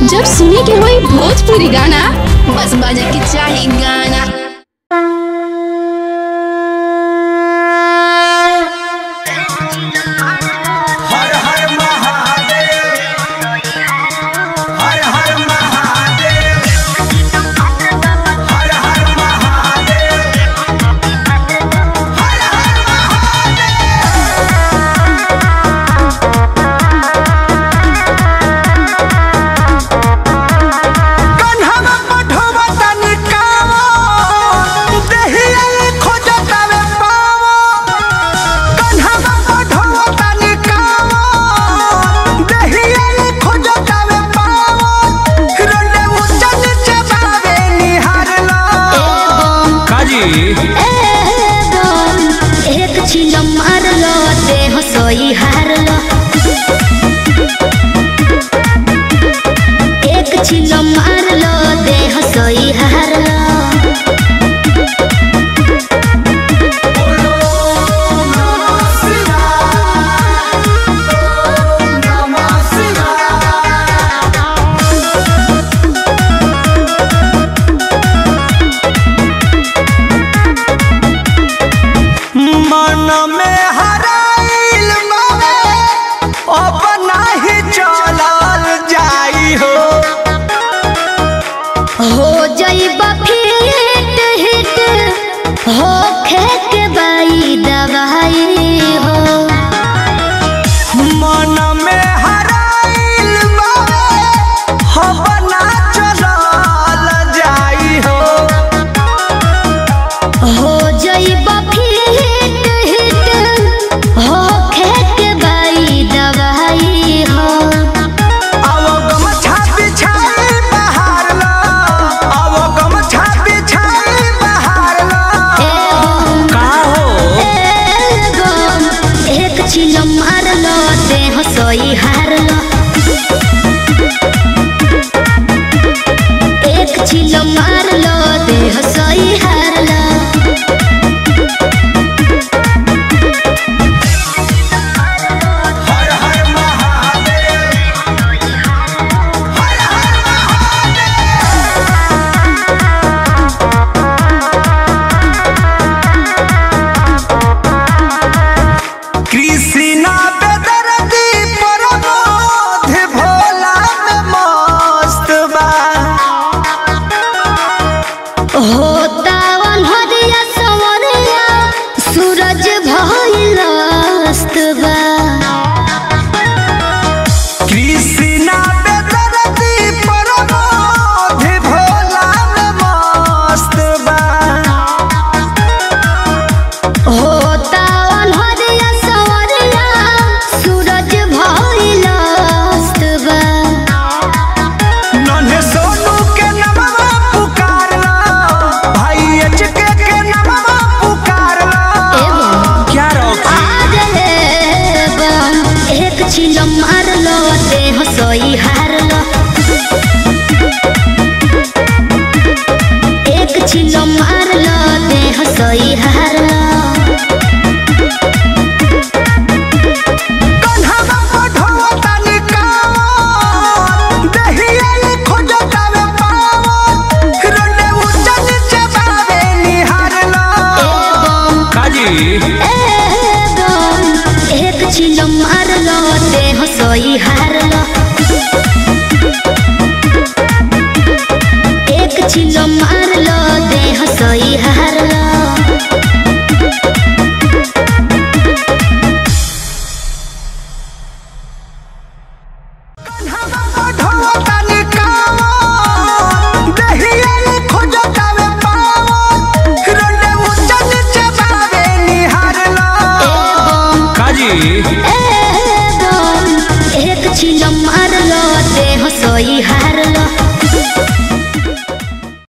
जब सुने के होई भोजपुरी गाना बस बजे के चाही गाना। एक चिलो मार लो देह सोई हार लो, एक चिलो मार लो देह सोई हार लो। हो जाइबा फिट हिट हो खेक बाई दवाई हो, मन में हराइल बावे हो बना चलल जाई हो जाइबा फिट हिट हो खेक बाई दवाई हो। चिलो मार लो देह सोई हार लो, एक चिलो मार लो देह सोई हार लो। हर हर महादेव, हर हर महादेव। कृष्णा बेदर्दी प्रमोद भोला में मस्त बा, होता अनहरिया संवरिया सूरज भइल अस्त बा। कृष्णा बेदर्दी प्रमोद भोला में मस्त बा, होता अनहरिया संवरिया सूरज भइल अस्त बा। नन्हे सोनू के नमवा पुकार ला, भाई एचके के नमवा पुकार ला। क्या रोकी एक चिलो मार लो देह सोई हार लो, एक चिलो मार लो देह सोई हार लो। कन्हवा पढ़ो तनी कावन, दहिया खोजतावे पावन, रोने ऊंचा नीचे बावे निहार ला। काजी एक चिलो मार लो देह सोई हार लो, एक चिलो मार लो देह सोई हार लो। कन्हवा पढ़ो तनी कावन, दहिया खोजतावे पावन, रोने ऊंचा नीचे बावे निहार ला। काजी एक चिलो मार लो देह सोई हार लो,